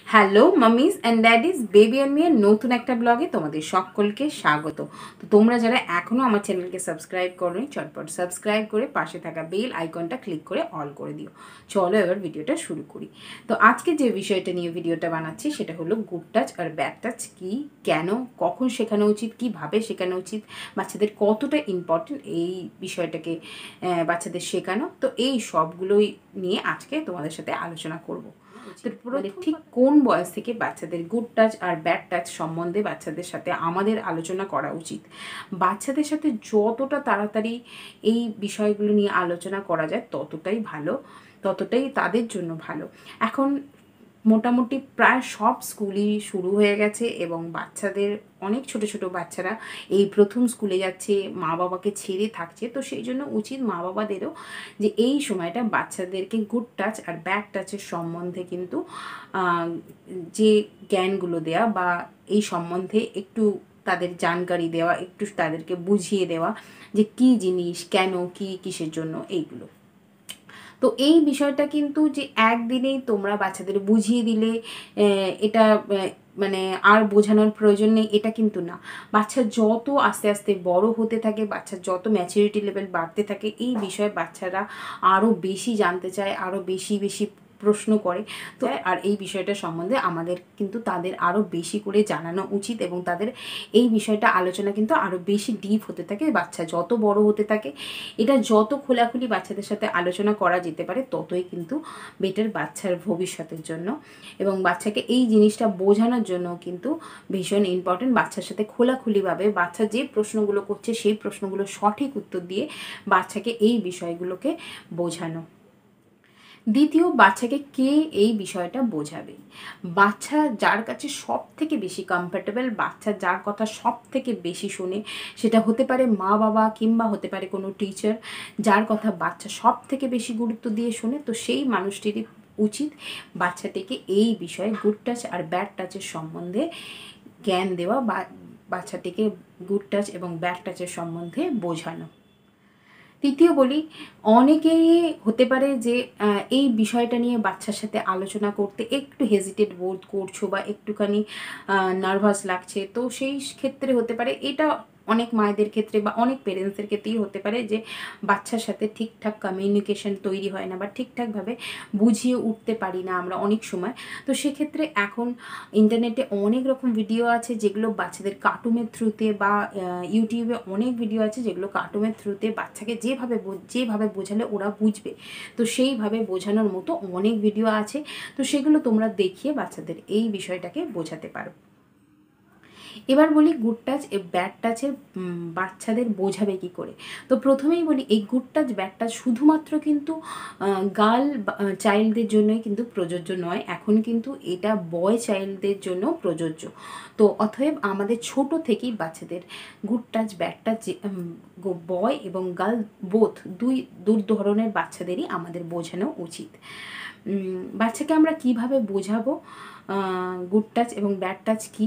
Hello mummies and daddies, baby and মিয়ার নতুন একটা ব্লগে তোমাদের সকলকে স্বাগত। তো তোমরা যারা এখনও আমার চ্যানেলকে সাবস্ক্রাইব করোনি, চটপট সাবস্ক্রাইব করে পাশে থাকা বেল আইকনটা ক্লিক করে অল করে দিও। চলো এবার ভিডিওটা শুরু করি। তো আজকে যে বিষয়টা নিয়ে ভিডিওটা বানাচ্ছি সেটা হলো গুড টাচ আর ব্যাড টাচ কী, কেন, কখন শেখানো উচিত, কীভাবে শেখানো উচিত, বাচ্চাদের কতটা ইম্পর্টেন্ট এই বিষয়টাকে বাচ্চাদের শেখানো। তো এই সবগুলোই নিয়ে আজকে তোমাদের সাথে আলোচনা করব। মানে ঠিক কোন বয়স থেকে বাচ্চাদের গুড টাচ আর ব্যাড টাচ সম্বন্ধে বাচ্চাদের সাথে আমাদের আলোচনা করা উচিত। বাচ্চাদের সাথে যতটা তাড়াতাড়ি এই বিষয়গুলো নিয়ে আলোচনা করা যায় ততটাই ভালো, ততটাই তাদের জন্য ভালো। এখন মোটামুটি প্রায় সব স্কুলই শুরু হয়ে গেছে এবং বাচ্চাদের অনেক ছোট ছোট বাচ্চারা এই প্রথম স্কুলে যাচ্ছে, মা বাবাকে ছেড়ে থাকছে। তো সেই জন্য উচিত মা বাবাদেরও যে এই সময়টা বাচ্চাদেরকে গুড টাচ আর ব্যাড টাচের সম্বন্ধে কিন্তু যে জ্ঞানগুলো দেওয়া বা এই সম্বন্ধে একটু তাদের জানকারি দেওয়া, একটু তাদেরকে বুঝিয়ে দেওয়া যে কী জিনিস, কেন, কী, কিসের জন্য, এইগুলো। তো এই বিষয়টা কিন্তু যে একদিনেই তোমরা বাচ্চাদের বুঝিয়ে দিলে এটা মানে আর বোঝানোর প্রয়োজন নেই, এটা কিন্তু না। বাচ্চা যত আস্তে আস্তে বড় হতে থাকে, বাচ্চার যত ম্যাচুরিটি লেভেল বাড়তে থাকে, এই বিষয়ে বাচ্চারা আরও বেশি জানতে চায়, আরও বেশি বেশি প্রশ্ন করে। তো আর এই বিষয়টা সম্বন্ধে আমাদের কিন্তু তাদের আরও বেশি করে জানানো উচিত এবং তাদের এই বিষয়টা আলোচনা কিন্তু আরও বেশি ডিপ হতে থাকে। বাচ্চা যত বড় হতে থাকে, এটা যত খোলাখুলি বাচ্চাদের সাথে আলোচনা করা যেতে পারে ততই কিন্তু বেটার বাচ্চার ভবিষ্যতের জন্য। এবং বাচ্চাকে এই জিনিসটা বোঝানোর জন্য কিন্তু ভীষণ ইম্পর্টেন্ট। বাচ্চার সাথে খোলাখুলিভাবে বাচ্চা যে প্রশ্নগুলো করছে সেই প্রশ্নগুলো সঠিক উত্তর দিয়ে বাচ্চাকে এই বিষয়গুলোকে বোঝানো। দ্বিতীয়, বাচ্চাকে কে এই বিষয়টা বোঝাবে। বাচ্চা যার কাছে সব থেকে বেশি কমফর্টেবল, বাচ্চা যার কথা সব থেকে বেশি শোনে, সেটা হতে পারে মা বাবা কিংবা হতে পারে কোনো টিচার, যার কথা বাচ্চা সব থেকে বেশি গুরুত্ব দিয়ে শোনে। তো সেই মানুষটিরই উচিত বাচ্চাটিকে এই বিষয়ে গুড টাচ আর ব্যাড টাচের সম্বন্ধে জ্ঞান দেওয়া বা বাচ্চাটিকে গুড টাচ এবং ব্যাড টাচের সম্বন্ধে বোঝানো। তৃতীয় বলি, অনেকেই হতে পারে যে এই বিষয়টা নিয়ে বাচ্চার সাথে আলোচনা করতে একটু হেজিটেট বোধ করছো বা একটুখানি নার্ভাস লাগছে। তো সেই ক্ষেত্রে হতে পারে, এটা অনেক মায়েদের ক্ষেত্রে বা অনেক পেরেন্টসের ক্ষেত্রেই হতে পারে যে বাচ্চার সাথে ঠিকঠাক কমিউনিকেশন তৈরি হয় না বা ঠিকঠাকভাবে বুঝিয়ে উঠতে পারি না আমরা অনেক সময়। তো সেক্ষেত্রে এখন ইন্টারনেটে অনেক রকম ভিডিও আছে যেগুলো বাচ্চাদের কার্টুনের থ্রুতে বা ইউটিউবে অনেক ভিডিও আছে যেগুলো কার্টুনের থ্রুতে বাচ্চাকে যেভাবে বোঝালে ওরা বুঝবে, তো সেইভাবে বোঝানোর মতো অনেক ভিডিও আছে। তো সেগুলো তোমরা দেখিয়ে বাচ্চাদের এই বিষয়টাকে বোঝাতে পারো। এবার বলি গুড টাচ এ ব্যাড টাচের বাচ্চাদের বোঝাবে কী করে। তো প্রথমেই বলি, এই গুড টাচ ব্যাড টাচ শুধুমাত্র কিন্তু গার্ল চাইল্ডদের জন্যই কিন্তু প্রযোজ্য নয়, এখন কিন্তু এটা বয় চাইল্ডদের জন্য প্রযোজ্য। তো অতএব আমাদের ছোট থেকেই বাচ্চাদের good touch bad touch boy এবং গার্ল বোথ দুই ধরনের বাচ্চাদেরই আমাদের বোঝানো উচিত। বাচ্চাকে আমরা কিভাবে বোঝাবো গুড টাচ এবং ব্যাড টাচ কী।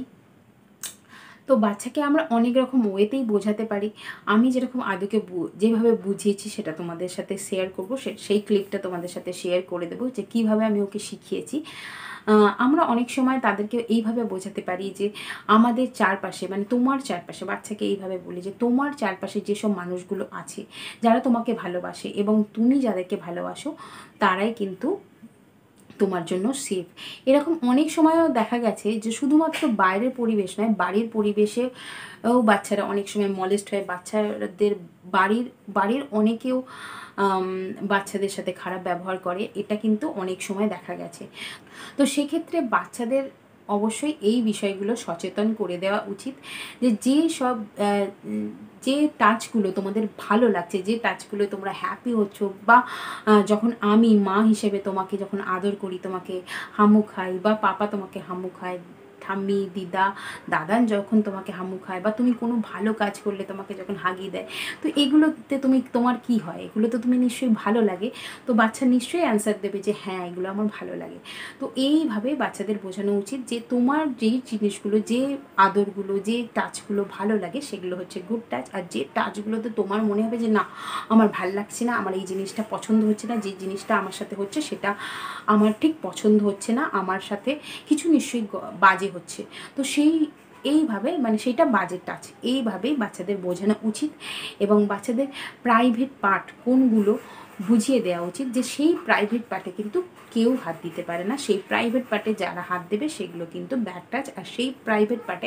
তো বাচ্চাকে আমরা অনেক রকম ওয়েতেই বোঝাতে পারি। আমি যেরকম আদুকে যেভাবে বুঝিয়েছি সেটা তোমাদের সাথে শেয়ার করবো, সেই ক্লিপটা তোমাদের সাথে শেয়ার করে দেবো যে কীভাবে আমি ওকে শিখিয়েছি। আমরা অনেক সময় তাদেরকে এইভাবে বোঝাতে পারি যে আমাদের চারপাশে, মানে তোমার চারপাশে, বাচ্চাকে এইভাবে বলি যে তোমার চারপাশে যেসব মানুষগুলো আছে যারা তোমাকে ভালোবাসে এবং তুমি যাদেরকে ভালোবাসো তারাই কিন্তু তোমার জন্য সেফ। এরকম অনেক সময়ও দেখা গেছে যে শুধুমাত্র বাইরের পরিবেশ নয়, বাড়ির পরিবেশেও বাচ্চারা অনেক সময় মলেস্ট হয়। বাচ্চাদের বাড়ির অনেকেও বাচ্চাদের সাথে খারাপ ব্যবহার করে, এটা কিন্তু অনেক সময় দেখা গেছে। তো সেক্ষেত্রে বাচ্চাদের অবশ্যই এই বিষয়গুলো সচেতন করে দেওয়া উচিত যে সব যে টাচগুলো তোমাদের ভালো লাগছে, যে টাচগুলো তোমরা হ্যাপি হচ্ছ, বা যখন আমি মা হিসেবে তোমাকে যখন আদর করি, তোমাকে হামু খাই বা পাপা তোমাকে হামু খায়, ঠাম্মি, দিদা, দাদান যখন তোমাকে হামু খায়, বা তুমি কোনো ভালো কাজ করলে তোমাকে যখন হাগি দেয়, তো এগুলোতে তোমার কি হয়? এগুলো তো তুমি নিশ্চয়ই ভালো লাগে। তো বাচ্চা নিশ্চয়ই অ্যান্সার দেবে যে হ্যাঁ, এগুলো আমার ভালো লাগে। তো এইভাবে বাচ্চাদের বোঝানো উচিত যে তোমার যেই জিনিসগুলো, যে আদরগুলো, যে টাচগুলো ভালো লাগে সেগুলো হচ্ছে গুড টাচ, আর যে টাচগুলোতে তোমার মনে হবে যে না, আমার ভাল লাগছে না, আমার এই জিনিসটা পছন্দ হচ্ছে না, যে জিনিসটা আমার সাথে হচ্ছে সেটা আমার ঠিক পছন্দ হচ্ছে না, আমার সাথে কিছু নিশ্চয়ই বাজে হচ্ছে, তো এইভাবে মানে সেইটা বাজে টাচ, এইভাবেই বাচ্চাদের বোঝানো উচিত। এবং বাচ্চাদের প্রাইভেট পার্ট কোনগুলো বুঝিয়ে দেওয়া উচিত, যে সেই প্রাইভেট পার্টে কিন্তু কেউ হাত দিতে পারে না, সেই প্রাইভেট পার্টে যারা হাত দেবে সেগুলো কিন্তু ব্যাড টাচ। আর সেই প্রাইভেট পার্টে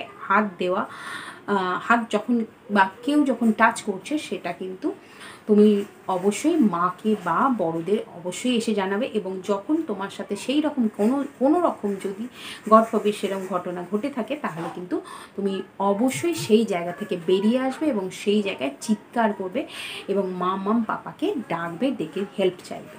হাত যখন বা কেউ যখন টাচ করছে সেটা কিন্তু তুমি অবশ্যই মাকে বা বড়দের অবশ্যই এসে জানাবে। এবং যখন তোমার সাথে সেই রকম কোনো রকম যদি গড ফরবিড সেরকম ঘটনা ঘটে থাকে, তাহলে কিন্তু তুমি অবশ্যই সেই জায়গা থেকে বেরিয়ে আসবে এবং সেই জায়গায় চিৎকার করবে এবং মাম পাপাকে ডাকবে, ডেকে হেল্প চাইবে।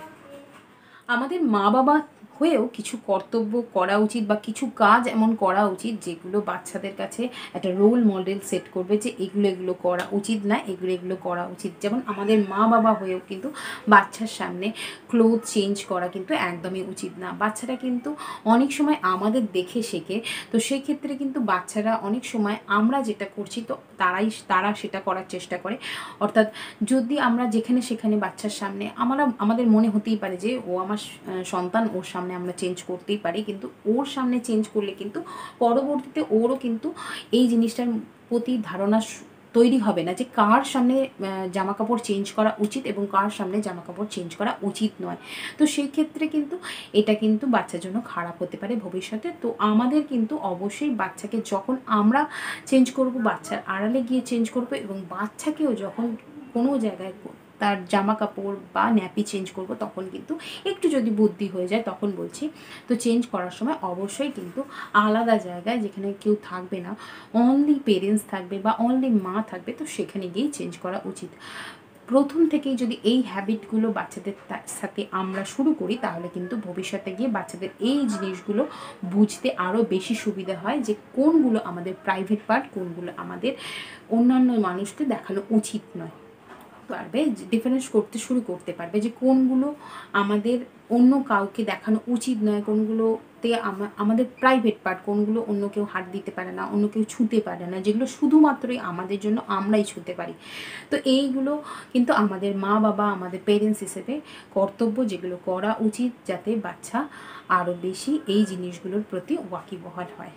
আমাদের মা বাবা হয়েও কিছু কর্তব্য করা উচিত, বা কিছু কাজ এমন করা উচিত যেগুলো বাচ্চাদের কাছে একটা রোল মডেল সেট করবে যে এগুলো করা উচিত না, এগুলো করা উচিত। যেমন আমাদের মা বাবা হয়েও কিন্তু বাচ্চার সামনে ক্লোথ চেঞ্জ করা কিন্তু একদমই উচিত না। বাচ্চারা কিন্তু অনেক সময় আমাদের দেখে শেখে, তো সেক্ষেত্রে কিন্তু বাচ্চারা অনেক সময় আমরা যেটা করছি তো তারা সেটা করার চেষ্টা করে। অর্থাৎ যদি আমরা যেখানে সেখানে বাচ্চার সামনে আমাদের মনে হতেই পারে যে ও আমার সন্তান, ওর সামনে আমরা চেঞ্জ করতেই পারি, কিন্তু ওর সামনে চেঞ্জ করলে কিন্তু পরবর্তীতে ওরও কিন্তু এই জিনিসটার প্রতি ধারণা তৈরি হবে না যে কার সামনে জামা কাপড় চেঞ্জ করা উচিত এবং কার সামনে জামা কাপড় চেঞ্জ করা উচিত নয়। তো সেই ক্ষেত্রে কিন্তু এটা কিন্তু বাচ্চার জন্য খারাপ হতে পারে ভবিষ্যতে। তো আমাদের কিন্তু অবশ্যই বাচ্চাকে যখন আমরা চেঞ্জ করব, বাচ্চার আড়ালে গিয়ে চেঞ্জ করব, এবং বাচ্চাকেও যখন কোনো জায়গায় তার জামা কাপড় বা ন্যাপি চেঞ্জ করব, তখন কিন্তু একটু যদি বুদ্ধি হয়ে যায় তখন বলছি, তো চেঞ্জ করার সময় অবশ্যই কিন্তু আলাদা জায়গায় যেখানে কেউ থাকবে না, অনলি পেরেন্টস থাকবে বা অনলি মা থাকবে, তো সেখানে গিয়েই চেঞ্জ করা উচিত। প্রথম থেকেই যদি এই হ্যাবিটগুলো বাচ্চাদের সাথে আমরা শুরু করি, তাহলে কিন্তু ভবিষ্যতে গিয়ে বাচ্চাদের এই জিনিসগুলো বুঝতে আরও বেশি সুবিধা হয় যে কোনগুলো আমাদের প্রাইভেট পার্ট, কোনগুলো আমাদের অন্যান্য মানুষকে দেখানো উচিত নয়। পারবে ডিফারেন্স করতে শুরু করতে পারবে যে কোনগুলো আমাদের অন্য কাউকে দেখানো উচিত নয়, কোনগুলোতে আমাদের প্রাইভেট পার্ট, কোনগুলো অন্য কেউ হাত দিতে পারে না, অন্য কেউ ছুঁতে পারে না, যেগুলো শুধুমাত্রই আমাদের জন্য আমরাই ছুঁতে পারি। তো এইগুলো কিন্তু আমাদের মা বাবা, আমাদের পেরেন্টস হিসেবে কর্তব্য, যেগুলো করা উচিত যাতে বাচ্চা আরও বেশি এই জিনিসগুলোর প্রতি ওয়াকিবহাল হয়।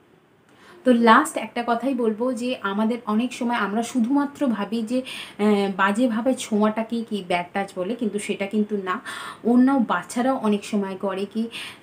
তো লাস্ট একটা কথাই বলবো যে আমাদের অনেক সময় আমরা শুধুমাত্র ভাবি যে বাজেভাবে ছোঁয়াটাকেই কি ব্যাড টাচ বলে, কিন্তু সেটা কিন্তু না। অন্য বাচ্চারাও অনেক সময় করে কি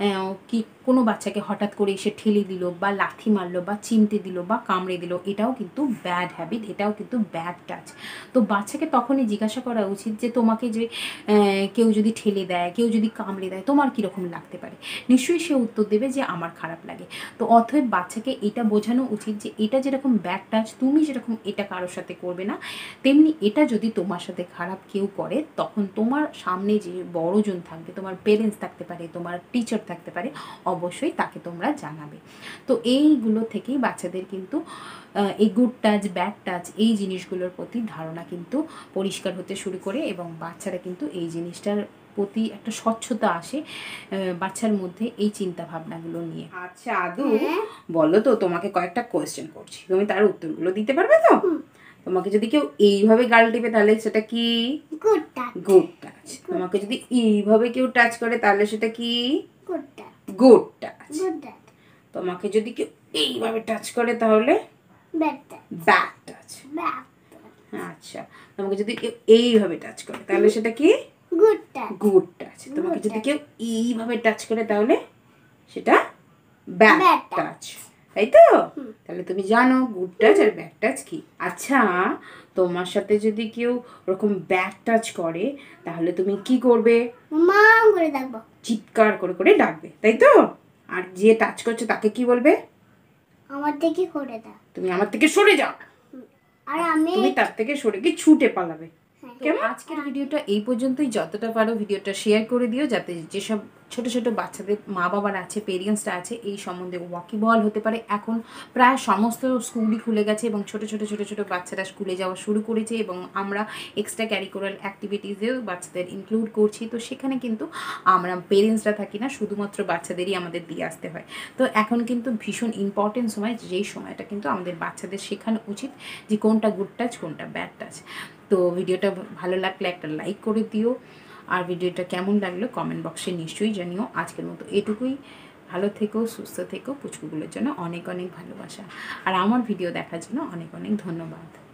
কোনো বাচ্চাকে হঠাৎ করে এসে ঠেলে দিল, বা লাথি মারলো, বা চিমটে দিল, বা কামড়ে দিল, এটাও কিন্তু ব্যাড হ্যাবিট, এটাও কিন্তু ব্যাড টাচ। তো বাচ্চাকে তখনই জিজ্ঞাসা করা উচিত যে তোমাকে যে কেউ যদি ঠেলে দেয়, কেউ যদি কামড়ে দেয়, তোমার কীরকম লাগতে পারে? নিশ্চয়ই সে উত্তর দেবে যে আমার খারাপ লাগে। তো অতএব বাচ্চাকে এটা বোঝানো উচিত যে এটা যেরকম ব্যাড টাচ, তুমি যেরকম এটা কারোর সাথে করবে না, তেমনি এটা যদি তোমার সাথে খারাপ কেউ করে, তখন তোমার সামনে যে বড়জন থাকবে, তোমার পেরেন্টস থাকতে পারে, তোমার টিচার থাকতে পারে, অবশ্যই তাকে তোমরা জানাবে। তো এইগুলো থেকেই বাচ্চাদের কিন্তু এই গুড টাচ, ব্যাড টাচ, এই জিনিসগুলোর প্রতি ধারণা কিন্তু পরিষ্কার হতে শুরু করে, এবং বাচ্চারা কিন্তু এই জিনিসটার প্রতি একটা স্বচ্ছতা আসে বাচ্চার মধ্যে এই চিন্তা ভাবনাগুলো নিয়ে। আচ্ছা আদু, বলো তো, তোমাকে কয়েকটা কোয়েশ্চেন করছি, তুমি তার উত্তরগুলো দিতে পারবে তো? তোমাকে যদি কেউ এইভাবে গাল টিপে তাহলে সেটা কি? Good touch. Good touch. তোমাকে যদি এইভাবে কেউ টাচ করে তাহলে সেটা কি? Good touch. Good touch. Good touch. তোমাকে যদি কেউ এইভাবে টাচ করে তাহলে bad touch. Bad touch. Bad touch. আচ্ছা, তোমাকে যদি কেউ এইভাবে টাচ করে তাহলে সেটা কি? Good touch. Good touch. তোমাকে যদি কেউ এইভাবে টাচ করে তাহলে সেটা ব্যাড টাচ, তাই তো? তাহলে তুমি জানো গুড টাচ আর ব্যাড টাচ কি। আচ্ছা, তোমার সাথে যদি কেউ ওরকম ব্যাড টাচ করে তাহলে তুমি কি করবে? মা করে ডাকবো, চিৎকার করে করে ডাকবে, তাই তো? আর যে টাচ করছে তাকে কি বলবে? আমার থেকে সরে দাও, তুমি আমার থেকে সরে যাও। আর তুমি তার থেকে সরে গিয়ে ছুটে পালাবে, তো আজকের ভিডিওটা এই পর্যন্তই। যতটা পারো ভিডিওটা শেয়ার করে দিও, যাতে যেসব ছোটো ছোটো বাচ্চাদের মা বাবারা আছে, পেরেন্টসরা আছে, এই সম্বন্ধে ওয়াকিবহাল হতে পারে। এখন প্রায় সমস্ত স্কুলই খুলে গেছে এবং ছোটো ছোটো বাচ্চারা স্কুলে যাওয়া শুরু করেছে, এবং আমরা এক্সট্রা ক্যারিকুলার অ্যাক্টিভিটিসেও বাচ্চাদের ইনক্লুড করছি। তো সেখানে কিন্তু আমরা পেরেন্টসরা থাকি না, শুধুমাত্র বাচ্চাদেরই আমাদের দিয়ে আসতে হয়। তো এখন কিন্তু ভীষণ ইম্পর্টেন্ট সময়, যেই সময়টা কিন্তু আমাদের বাচ্চাদের শেখানো উচিত যে কোনটা গুড টাচ, কোনটা ব্যাড টাচ। তো ভিডিওটা ভালো লাগলে একটা লাইক করে দিও, আর ভিডিওটা কেমন লাগলো কমেন্ট বক্সে নিশ্চয়ই জানিও। আজকের মতো এটুকুই। ভালো থেকো, সুস্থ থেকো। পুচকুগুলোর জন্য অনেক অনেক ভালোবাসা, আর আমার ভিডিও দেখার জন্য অনেক অনেক ধন্যবাদ।